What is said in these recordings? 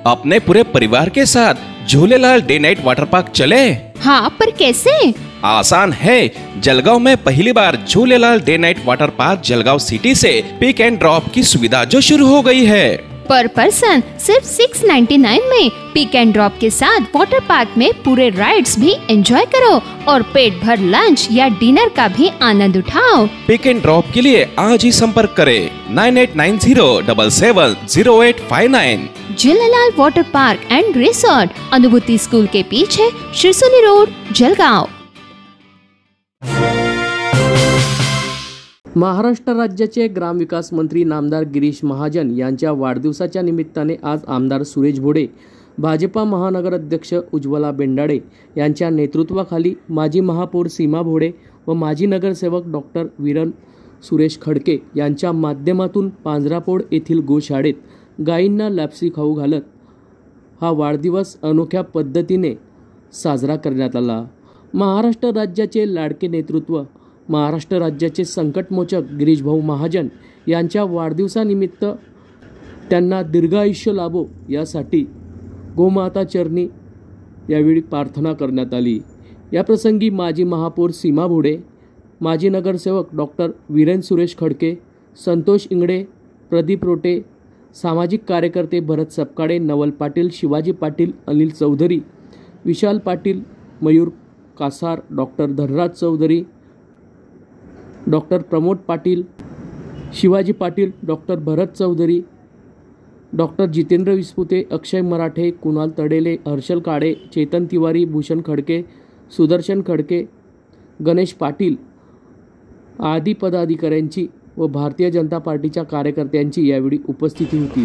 अपने पूरे परिवार के साथ Jhulelal day night water park चले। हाँ, पर कैसे? आसान है। जलगांव में पहली बार Jhulelal day night water park Jalgaon city से पिक एंड ड्रॉप की सुविधा जो शुरू हो गई है। पर पर्सन सिर्फ 699 में पिक एंड ड्रॉप के साथ वाटर पार्क में पूरे राइड्स भी एंजॉय करो और पेट भर लंच या डिनर का भी आनंद उठाओ। पिक एंड ड्रॉप के लिए आज ही संपर्क करें 9890770859। Jhulelal water park and resort, Anubhuti school के पीछे, शिरसोली रोड, जलगांव। महाराष्ट्र राज्याचे ग्रामविकास मंत्री नामदार गिरीश महाजन यांच्या वाढदिवसाच्या निमित्ताने आज आमदार सुरेश भोडे, भाजपा महानगर अध्यक्ष उज्ज्वला बेंडाडे यांच्या नेतृत्वाखाली माजी महापौर सीमा भोडे व माजी नगरसेवक डॉक्टर वीरन सुरेश खडके यांच्या माध्यमातून पांजरापोड येथील गोशाळेत गायींना लापसी खाऊ घालत हा वाढदिवस अनोख्या पद्धतीने साजरा करण्यात आला। महाराष्ट्र राज्याचे लाडके नेतृत्व, महाराष्ट्र राज्याचे संकटमोचक गिरीश भाऊ महाजन यांच्या वाढदिवसानिमित्त त्यांना दीर्घायुष्य लाभो यासाठी गोमाता चरणी यावेळी प्रार्थना करण्यात आली। या प्रसंगी माजी महापौर सीमा भोडे, माजी नगरसेवक डॉक्टर वीरेन सुरेश खडके, संतोष इंगडे, प्रदीप रोटे, सामाजिक कार्यकर्ते Bharat Sapkale, Naval Patil, Shivaji Patil, Anil Chaudhari, Vishal Patil, Mayur Kasar, doctor Dhanraj Chaudhari, doctor Pramod Patil, Shivaji Patil, doctor Bharat Chaudhari, doctor Jitendra Vispute, Akshay Marathe, Kunal Tadele, Harshal Kale, Chetan Tiwari, Bhushan Khadke, Sudarshan Khadke, Ganesh Patil आदी पदाधिकाऱ्यांची व भारतीय जनता पार्टीच्या कार्यकर्त्यांची यावेळी उपस्थिती होती।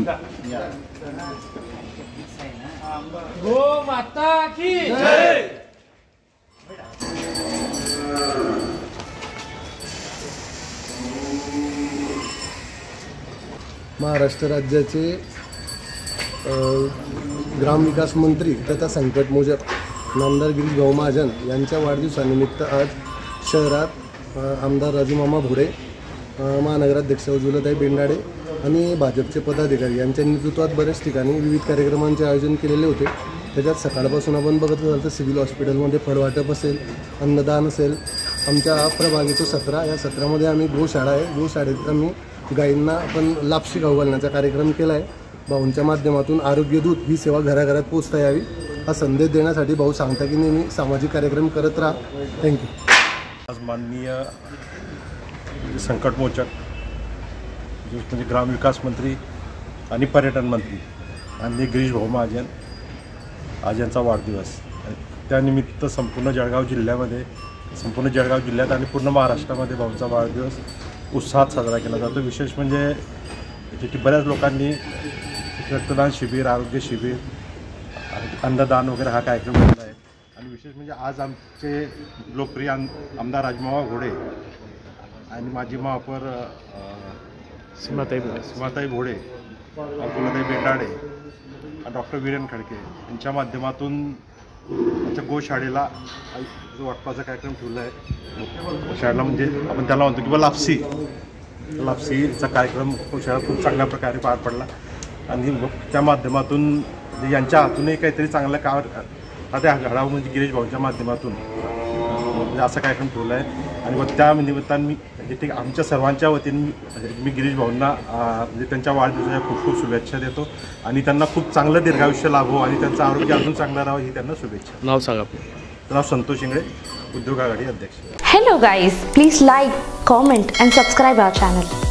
गो माता की जय। महाराष्ट्र राज्याचे ग्रामविकास मंत्री तथा संकटमोचक नामदार गिरीश भाऊ महाजन यांच्या वाढदिवसानिमित्त आज शहरात आमदार राजूमामा भोडे, महानगराध्यक्ष उज्ज्वलाताई बेंडाडे आणि भाजपचे पदाधिकारी यांच्या नेतृत्वात बऱ्याच ठिकाणी विविध कार्यक्रमांचे आयोजन केलेले होते। त्याच्यात सकाळपासून आपण बघत असाल तर सिव्हिल हॉस्पिटलमध्ये फळवाटप असेल, अन्नदान असेल। आमच्या प्रभाग येतो 17, या 17मध्ये आम्ही गोशाळा आहे, गोशाळेत आम्ही गायींना आपण लापशी खाऊ घालण्याचा कार्यक्रम केला आहे। भाऊंच्या माध्यमातून आरोग्य दूत ही सेवा घराघरात पोचता यावी हा संदेश देण्यासाठी भाऊ सांगता की नेहमी सामाजिक कार्यक्रम करत राहा। थँक्यू। आज माननीय संकटमोचक म्हणजे ग्रामविकास मंत्री आणि पर्यटन मंत्री माननीय गिरीश भाऊ महाजन आज यांचा वाढदिवस, त्यानिमित्त संपूर्ण जळगाव जिल्ह्यात आणि पूर्ण महाराष्ट्रामध्ये भाऊंचा वाढदिवस उत्साहात साजरा केला जातो। विशेष म्हणजे की बऱ्याच लोकांनी रक्तदान शिबिर, आरोग्य शिबिर, अन्नदान वगैरे हा कार्यक्रम केला आहे। आणि विशेष म्हणजे आज आमचे लोकप्रिय आमदार राजमामा घोडे आणि माजी महापौर सीमाताई भोडे, उज्ज्वलाताई बेंडाडे, डॉक्टर वीरेन खडके यांच्या माध्यमातून आमच्या गोशाळेला जो वाटपाचा कार्यक्रम ठेवला आहे। शाळेला म्हणजे आपण त्याला म्हणतो किंवा लापसीचा कार्यक्रम शाळेत खूप चांगल्या प्रकारे पार पडला आणि त्या माध्यमातून यांच्या हातूनही काहीतरी चांगलं त्या घडावं म्हणजे गिरीश भाऊंच्या माध्यमातून म्हणजे असा कार्यक्रम ठेवला आहे। आणि मग त्या निमित्ताने मी म्हणजे आमच्या सर्वांच्या वतीने मी गिरीश भाऊंना म्हणजे त्यांच्या वाढदिवसाच्या खूप खूप शुभेच्छा देतो आणि त्यांना खूप चांगलं दीर्घायुष्य लाभो आणि त्यांचं आरोग्य अजून चांगलं राहावं ही त्यांना शुभेच्छा। नाव सांगा। नाव संतोष इंगळे, उद्योग आघाडी अध्यक्ष। Hello guys, please like, comment and subscribe our channel.